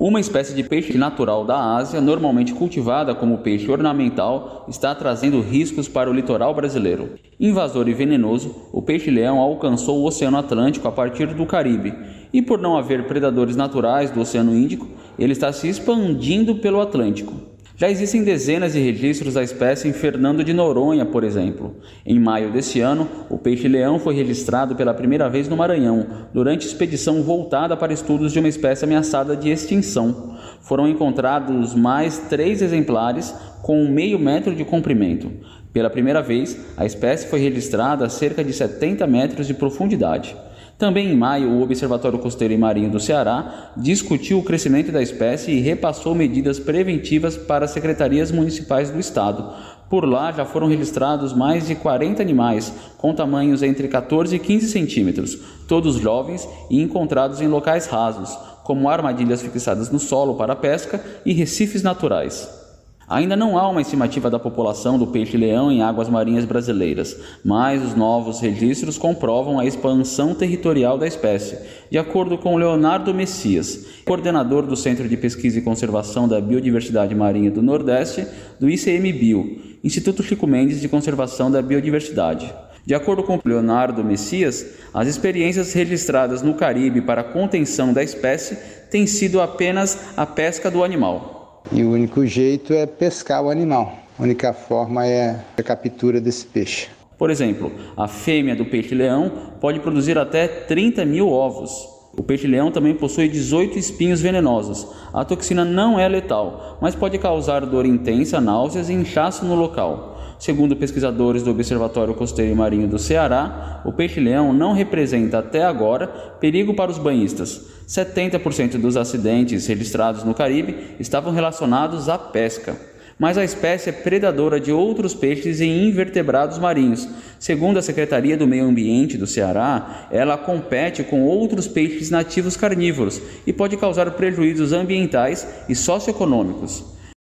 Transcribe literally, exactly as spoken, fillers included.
Uma espécie de peixe natural da Ásia, normalmente cultivada como peixe ornamental, está trazendo riscos para o litoral brasileiro. Invasor e venenoso, o peixe-leão alcançou o Oceano Atlântico a partir do Caribe, e por não haver predadores naturais do Oceano Índico, ele está se expandindo pelo Atlântico. Já existem dezenas de registros da espécie em Fernando de Noronha, por exemplo. Em maio desse ano, o peixe-leão foi registrado pela primeira vez no Maranhão, durante expedição voltada para estudos de uma espécie ameaçada de extinção. Foram encontrados mais três exemplares com meio metro de comprimento. Pela primeira vez, a espécie foi registrada a cerca de setenta metros de profundidade. Também em maio, o Observatório Costeiro e Marinho do Ceará discutiu o crescimento da espécie e repassou medidas preventivas para as secretarias municipais do estado. Por lá já foram registrados mais de quarenta animais, com tamanhos entre quatorze e quinze centímetros, todos jovens e encontrados em locais rasos, como armadilhas fixadas no solo para pesca e recifes naturais. Ainda não há uma estimativa da população do peixe-leão em águas marinhas brasileiras, mas os novos registros comprovam a expansão territorial da espécie, de acordo com Leonardo Messias, coordenador do Centro de Pesquisa e Conservação da Biodiversidade Marinha do Nordeste, do I C M Bio, Instituto Chico Mendes de Conservação da Biodiversidade. De acordo com Leonardo Messias, as experiências registradas no Caribe para a contenção da espécie têm sido apenas a pesca do animal. E o único jeito é pescar o animal. A única forma é a captura desse peixe. Por exemplo, a fêmea do peixe-leão pode produzir até trinta mil ovos. O peixe-leão também possui dezoito espinhos venenosos. A toxina não é letal, mas pode causar dor intensa, náuseas e inchaço no local. Segundo pesquisadores do Observatório Costeiro e Marinho do Ceará, o peixe-leão não representa até agora perigo para os banhistas. setenta por cento dos acidentes registrados no Caribe estavam relacionados à pesca. Mas a espécie é predadora de outros peixes e invertebrados marinhos. Segundo a Secretaria do Meio Ambiente do Ceará, ela compete com outros peixes nativos carnívoros e pode causar prejuízos ambientais e socioeconômicos.